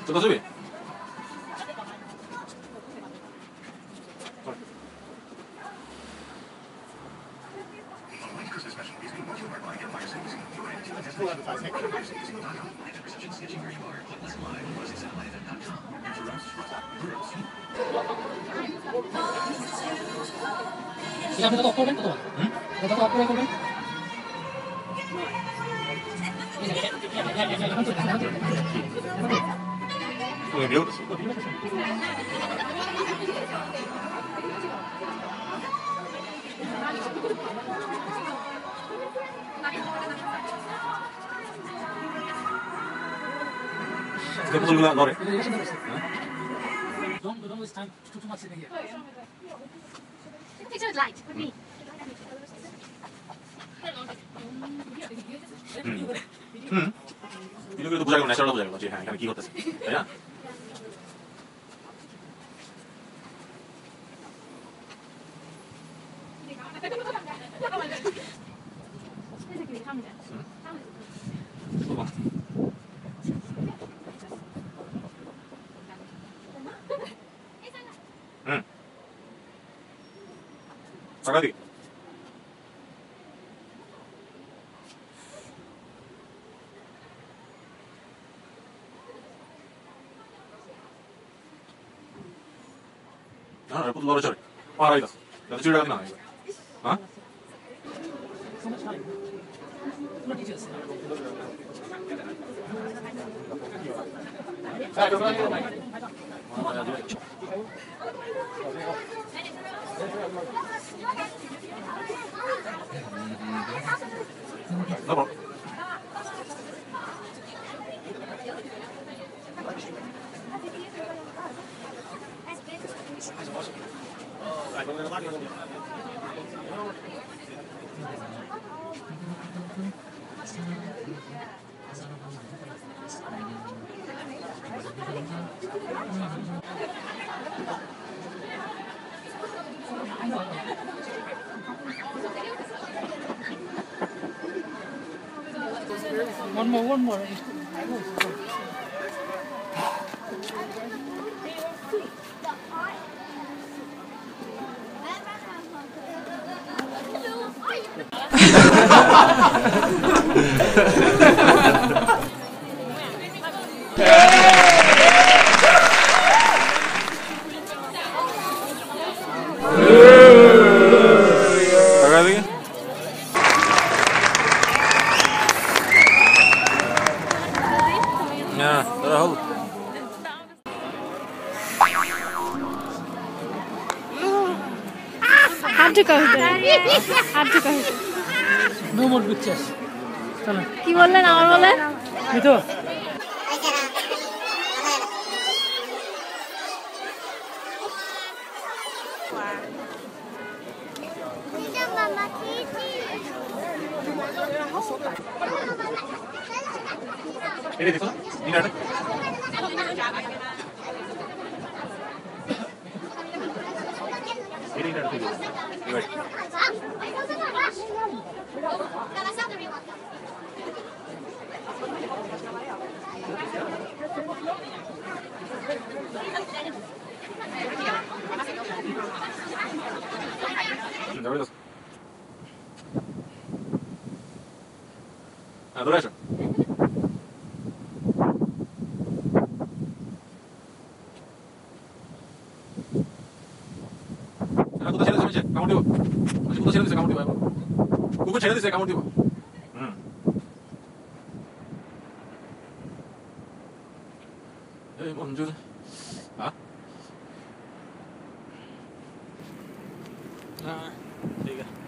Sottosubì? Ilang na to? Kurban to to? Ito to, kurban? Come minuto? Tempo sul Lore? Don't waste time too much sitting here. Picture with light with me. 이런 그래도 부작용 내셔널 부작용 거지. 그냥 기고 됐어. 그냥. 응. 사가디. 아, 또 노래 저래. 알아이다. 나도 줄라가지 마 이거. 어? So much time. No details. 나봐. One more. 사가디. 야, 따라하고. Have to go there. Have to go. No more pictures. চলো কি বললেন আমার বলেন? এই তো এরে দেখো না? ডিনারটা। এরে ডিনারটা তুই। এবার Давай. Дурачок. কুকুর ছেড়ে দিছে কামড় দিব। কুকুর ছেড়ে দিছে কামড় দিব। কুকুর ছেড়ে দিছে কামড় দিব। এই মঞ্জুর। হ্যাঁ? ঠিক আছে।